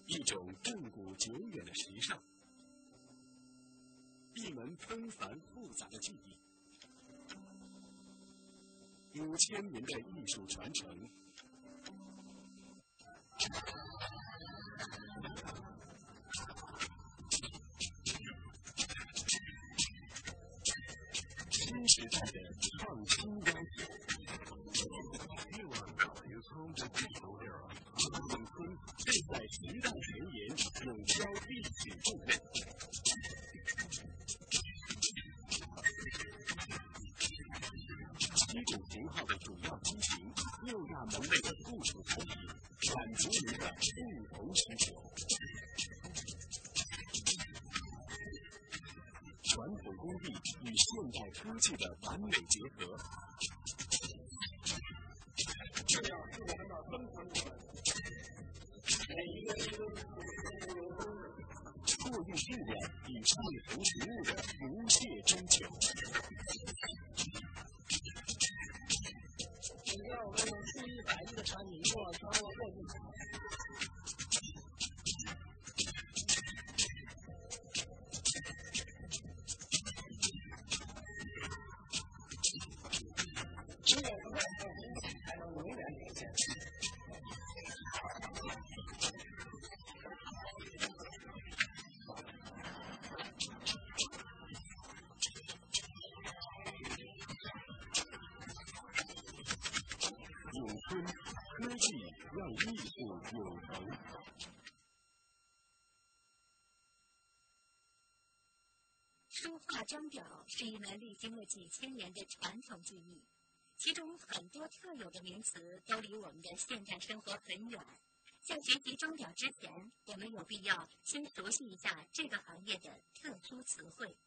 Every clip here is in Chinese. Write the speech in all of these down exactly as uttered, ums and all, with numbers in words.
一种亘古久远的时尚，一门纷繁复杂的技艺，五千年的艺术传承。新时代的创新要求。永坤正在时代前沿，有交历史重任。七种型号的主要机型，六大门类的附属产品，满足您的不同需求。传统工艺与现代科技的完美结合。这样是我们的生活模式。每一个人都是过滤质量与说服服务的不懈追求。只要我们能数一百亿的产品做掌握过滤。只有不断创新，才能永远领先。永坤科技让艺术永恒。 书画装裱是一门历经了几千年的传统技艺，其中很多特有的名词都离我们的现代生活很远。在学习装裱之前，我们有必要先熟悉一下这个行业的特殊词汇。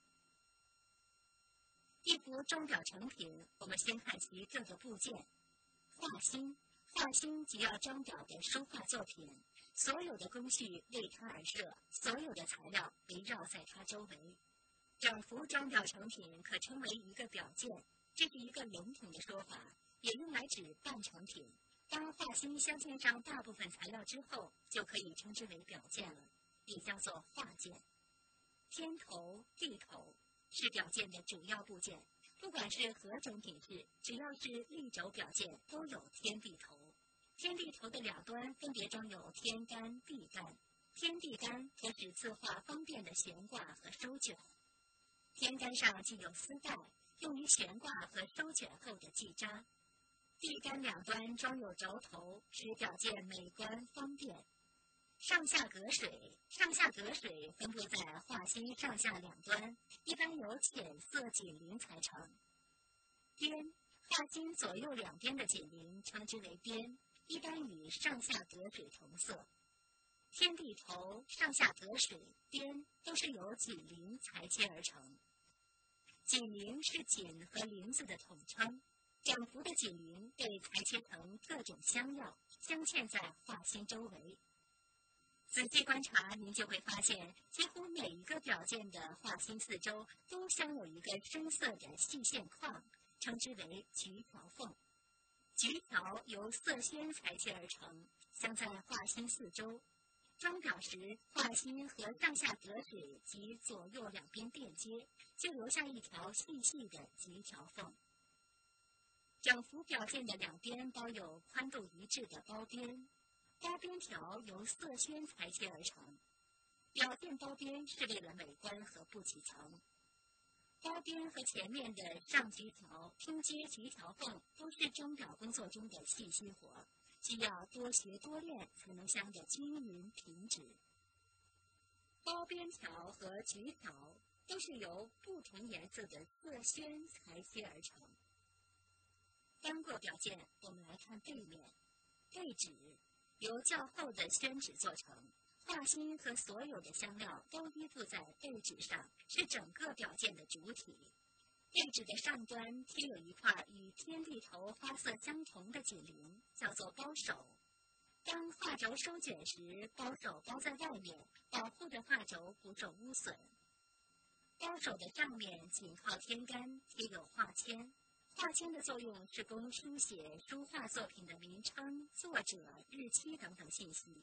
一幅装裱成品，我们先看其各个部件。画心，画心即要装裱的书画作品，所有的工序为它而设，所有的材料围绕在它周围。整幅装裱成品可称为一个表件，这是一个笼统的说法，也用来指半成品。当画心镶嵌上大部分材料之后，就可以称之为表件了，也叫做画件。天头、地头是表件的主要部件，不管是何种品质，只要是立轴表件，都有天地头。天地头的两端分别装有天杆、地杆。天地杆可使字画方便的悬挂和收卷。天杆上系有丝带，用于悬挂和收卷后的系扎。地杆两端装有轴头，使表件美观方便。上下隔水，上下隔水分布在画心上下两端，一般由浅色锦鳞裁成。边，画心左右两边的锦鳞称之为边，一般与上下隔水同色。天地头、上下隔水、边都是由锦鳞裁切而成。锦鳞是锦和鳞子的统称，整幅的锦鳞被裁切成各种香料，镶嵌在画心周围。仔细观察，您就会发现，几乎每一个表件的画心四周都镶有一个深色的细线框，称之为菊条缝。菊条由色宣裁切而成，镶在画心四周。装裱时，画心和上下隔水及左右两边垫接，就留下一条细细的菊条缝。整幅表件的两边包有宽度一致的包边，包边条由色宣裁切而成。表件包边是为了美观和不起层。包边和前面的上菊条、拼接菊条缝都是装裱工作中的细心活，需要多学多练才能镶得均匀平直。包边条和菊条都是由不同颜色的色宣裁切而成。翻过表件，我们来看背面。背纸由较厚的宣纸做成，画心和所有的香料都依附在背纸上，是整个表件的主体。背纸的上端贴有一块与天地头花色相同的锦鳞，叫做包手。当画轴收卷时，包手包在外面，保护着画轴不受污损。包手的上面紧靠天杆贴有画签，画签的作用是供书写书画作品的名称、作者、日期等等信息。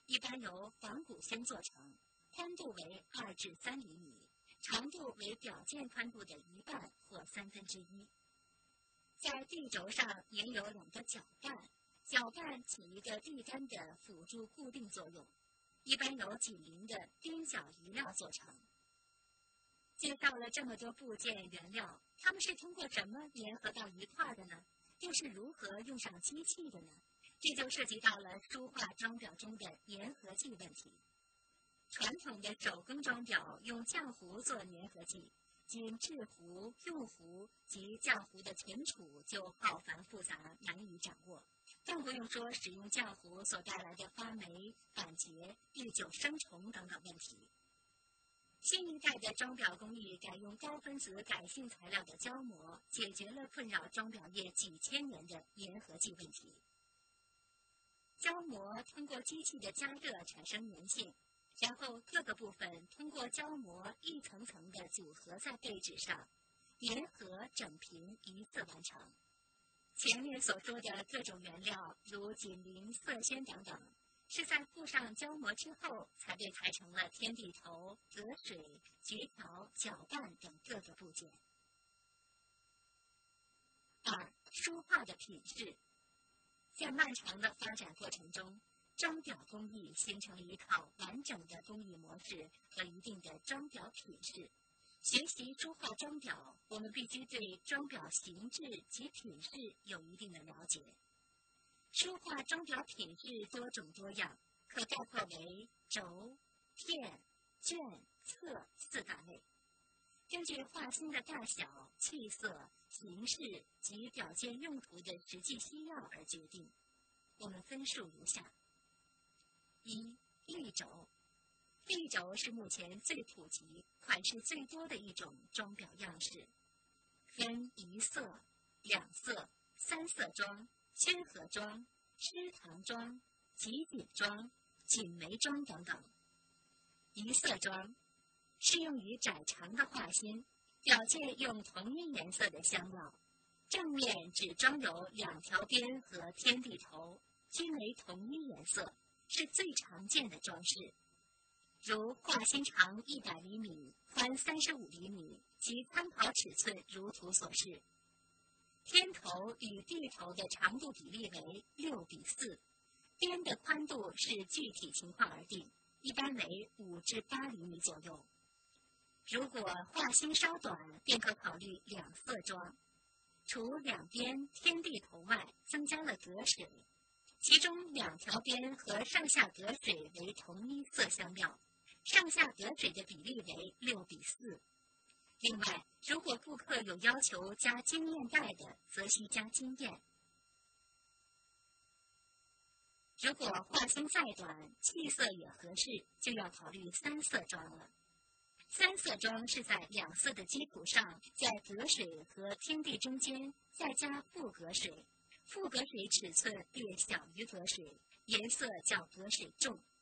一般由仿古笺做成，宽度为二至三厘米，长度为表件宽度的一半或三分之一。在地轴上沿有两个角瓣，角瓣起一个地杆的辅助固定作用，一般由紧邻的边角余料做成。介绍了这么多部件原料，它们是通过什么联合到一块儿的呢？又是如何用上机器的呢？这就涉及到了书画装裱中的粘合剂问题。传统的手工装裱用浆糊做粘合剂，仅制糊、用糊及浆糊的存储就浩繁复杂，难以掌握，更不用说使用浆糊所带来的发霉、板结、日久生虫等等问题。新一代的装裱工艺改用高分子改性材料的胶膜，解决了困扰装裱业几千年的粘合剂问题。胶膜通过机器的加热产生粘性，然后各个部分通过胶膜一层层的组合在背纸上，粘合整平一次完成。前面所说的各种原料，如锦鳞、色宣等等，是在附上胶膜之后才被裁成了天地头、隔水、菊条、搅拌等各个部件。二、书画的品质。在漫长的发展过程中，装裱工艺形成了一套完整的工艺模式和一定的装裱品质。学习书画装裱，我们必须对装裱形制及品质有一定的了解。书画装裱品质多种多样，可概括为轴、片、卷、册四大类。根据画心的大小、气色、形式及表现用途的实际需要而决定。我们分数如下：一、立轴。立轴是目前最普及、款式最多的一种装裱样式，分一色、两色、三色装、圈合装、诗堂装、集锦装、锦眉装等等。一色装适用于窄长的画心，表件用同一颜色的香料，正面只装有两条边和天地头，均为同一颜色，是最常见的装饰。如画心长一百厘米，宽三十五厘米，其参考尺寸如图所示。天头与地头的长度比例为六比四，边的宽度是具体情况而定，一般为五至八厘米左右。如果画心稍短，便可考虑两色装，除两边天地头外，增加了隔水，其中两条边和上下隔水为同一色香料，上下隔水的比例为六比四。另外，如果顾客有要求加经验带的，则需加经验。如果画心再短，气色也合适，就要考虑三色装了。三色装是在两色的基础上，在隔水和天地中间再加副隔水，副隔水尺寸略小于隔水，颜色较隔水重，